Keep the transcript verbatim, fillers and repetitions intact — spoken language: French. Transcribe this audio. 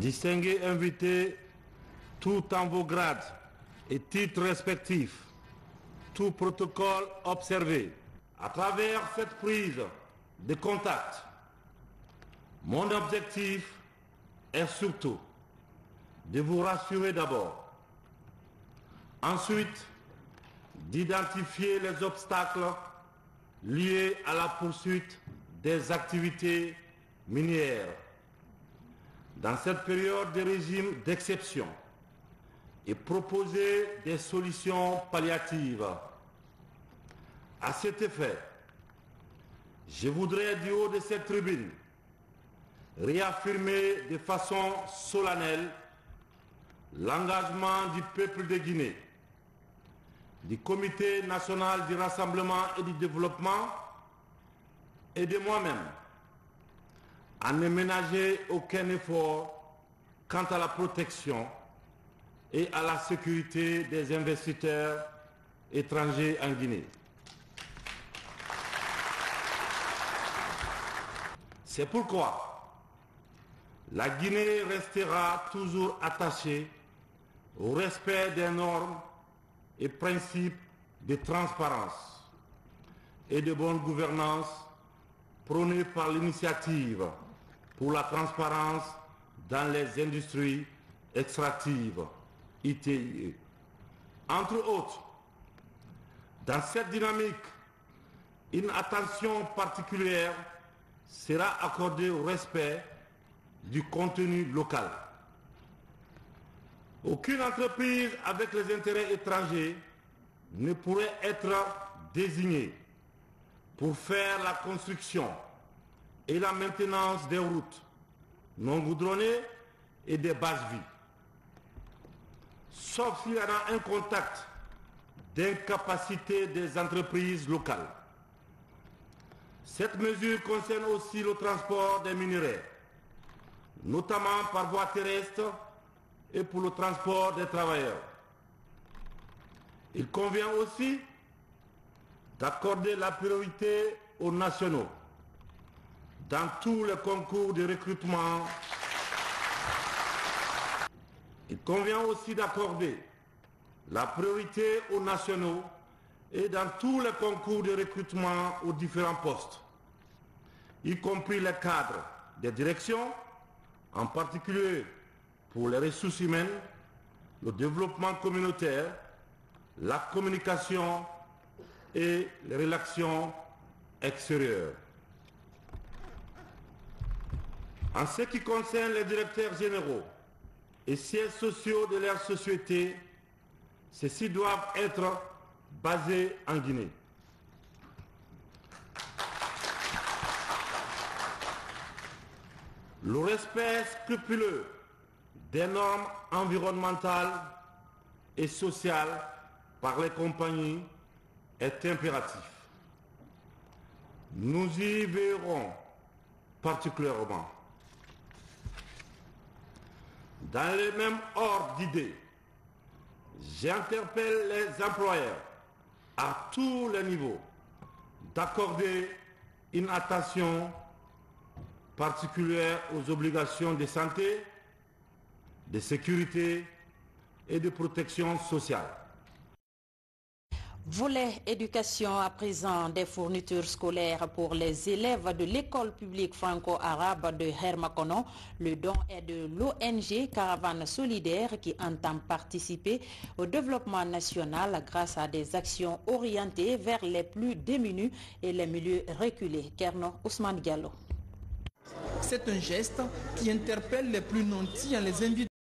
Distingués invités, tout en vos grades et titres respectifs, tout protocole observé, à travers cette prise de contact, mon objectif est surtout de vous rassurer d'abord, ensuite d'identifier les obstacles liés à la poursuite des activités minières. Dans cette période de régime d'exception, et proposer des solutions palliatives. À cet effet, je voudrais du haut de cette tribune réaffirmer de façon solennelle l'engagement du peuple de Guinée, du Comité national du rassemblement et du développement et de moi-même à ne ménager aucun effort quant à la protection et à la sécurité des investisseurs étrangers en Guinée. C'est pourquoi la Guinée restera toujours attachée au respect des normes et principes de transparence et de bonne gouvernance prônés par l'initiative pour la transparence dans les industries extractives, I T I E. Entre autres, dans cette dynamique, une attention particulière sera accordée au respect du contenu local. Aucune entreprise avec les intérêts étrangers ne pourrait être désignée pour faire la construction et la maintenance des routes non goudronnées et des bases vies, sauf s'il y a un contact d'incapacité des entreprises locales. Cette mesure concerne aussi le transport des minerais, notamment par voie terrestre et pour le transport des travailleurs. Il convient aussi d'accorder la priorité aux nationaux dans tous les concours de recrutement. Il convient aussi d'accorder la priorité aux nationaux et dans tous les concours de recrutement aux différents postes, y compris les cadres des directions, en particulier pour les ressources humaines, le développement communautaire, la communication et les relations extérieures. En ce qui concerne les directeurs généraux et sièges sociaux de leur société, ceux-ci doivent être basés en Guinée. Le respect scrupuleux des normes environnementales et sociales par les compagnies est impératif. Nous y verrons particulièrement. Dans le même ordre d'idées, j'interpelle les employeurs à tous les niveaux d'accorder une attention particulière aux obligations de santé, de sécurité et de protection sociale. Volet éducation à présent, des fournitures scolaires pour les élèves de l'école publique franco-arabe de Hermakono. Le don est de l'O N G Caravane Solidaire qui entend participer au développement national grâce à des actions orientées vers les plus démunis et les milieux reculés. Kerno Ousmane Diallo. C'est un geste qui interpelle les plus nantis en les invitant